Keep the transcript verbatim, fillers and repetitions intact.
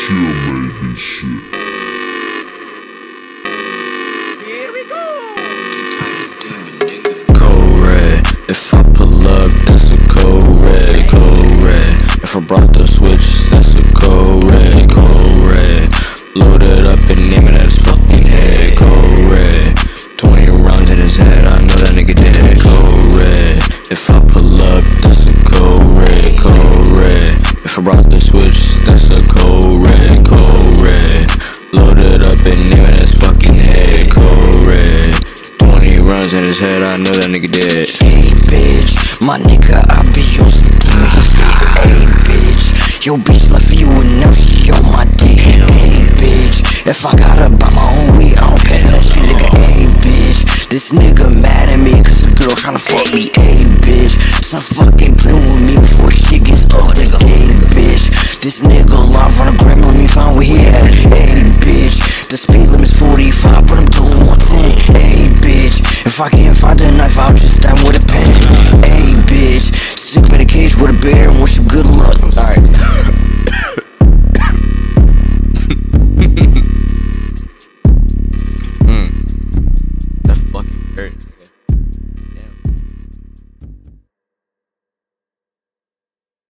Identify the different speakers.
Speaker 1: Chill made this shit.
Speaker 2: Here we go.
Speaker 3: Code red. If I pull up, that's a code red. Code red. If I brought the switch, that's a code red. Code red. Load it up and name it at his fucking head. Code red. Twenty rounds in his head. I know that nigga dead. Code red. If I pull up, that's a code red. Code red. If I brought the switch, that's a code red. Code red. Load it up and name it at his fucking head. Code red. Twenty runs in his head. I know that nigga dead.
Speaker 4: Hey bitch, my nigga, I be on some game shit. Hey bitch, yo bitch left for you and now she on my dick. Hey bitch, if I gotta buy my own weed, I don't pass that shit, nigga. Hey bitch, this nigga mad at me cause the girl tryna fuck me. Hey bitch, some fucking playing with me before shit gets ugly. Hey bitch, this nigga live on the gram, let me find where he at. Hey bitch, the speed limit's forty-five, but I'm doing one ten. Hey bitch, if I can't find a knife, I'll just stab with a pen. Hey bitch, sick in a cage with a bear.